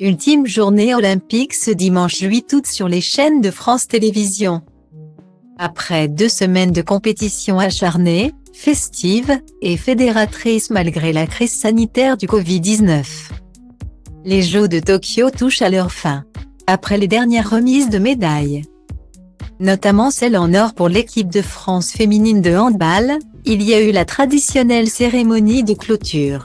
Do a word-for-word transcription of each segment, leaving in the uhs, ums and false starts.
Ultime journée olympique ce dimanche huit août sur les chaînes de France Télévisions. Après deux semaines de compétition acharnée, festive et fédératrice malgré la crise sanitaire du Covid dix-neuf, les Jeux de Tokyo touchent à leur fin. Après les dernières remises de médailles, notamment celle en or pour l'équipe de France féminine de handball, il y a eu la traditionnelle cérémonie de clôture.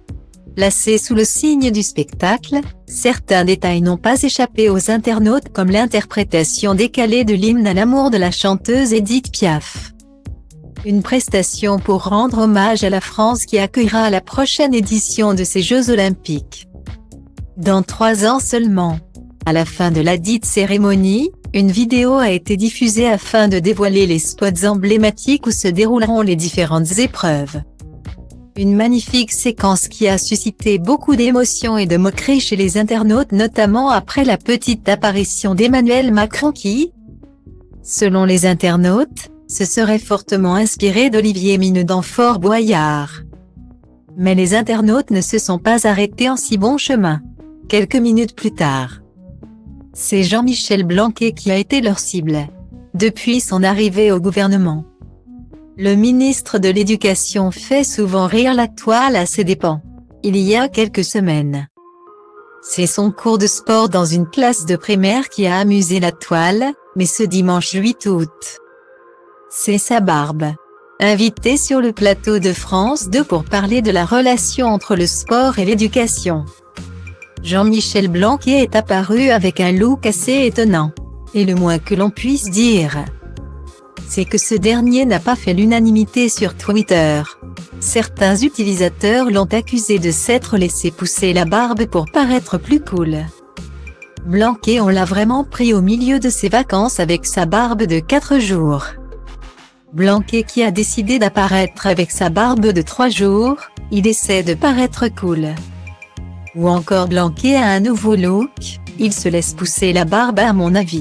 Placée sous le signe du spectacle, certains détails n'ont pas échappé aux internautes comme l'interprétation décalée de l'hymne à l'amour de la chanteuse Édith Piaf. Une prestation pour rendre hommage à la France qui accueillera la prochaine édition de ces Jeux Olympiques dans trois ans seulement. À la fin de la dite cérémonie, une vidéo a été diffusée afin de dévoiler les spots emblématiques où se dérouleront les différentes épreuves. Une magnifique séquence qui a suscité beaucoup d'émotions et de moqueries chez les internautes, notamment après la petite apparition d'Emmanuel Macron qui, selon les internautes, se serait fortement inspiré d'Olivier Mineux dans Fort Boyard. Mais les internautes ne se sont pas arrêtés en si bon chemin. Quelques minutes plus tard, c'est Jean-Michel Blanquer qui a été leur cible. Depuis son arrivée au gouvernement, le ministre de l'Éducation fait souvent rire la toile à ses dépens. Il y a quelques semaines, c'est son cours de sport dans une classe de primaire qui a amusé la toile, mais ce dimanche huit août, c'est sa barbe. Invité sur le plateau de France deux pour parler de la relation entre le sport et l'éducation, Jean-Michel Blanquer est apparu avec un look assez étonnant. Et le moins que l'on puisse dire, c'est que ce dernier n'a pas fait l'unanimité sur Twitter. Certains utilisateurs l'ont accusé de s'être laissé pousser la barbe pour paraître plus cool. Blanquer, on l'a vraiment pris au milieu de ses vacances avec sa barbe de quatre jours. Blanquer qui a décidé d'apparaître avec sa barbe de trois jours, il essaie de paraître cool. Ou encore Blanquer a un nouveau look, il se laisse pousser la barbe à mon avis.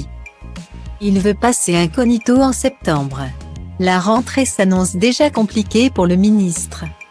Il veut passer incognito en septembre. La rentrée s'annonce déjà compliquée pour le ministre.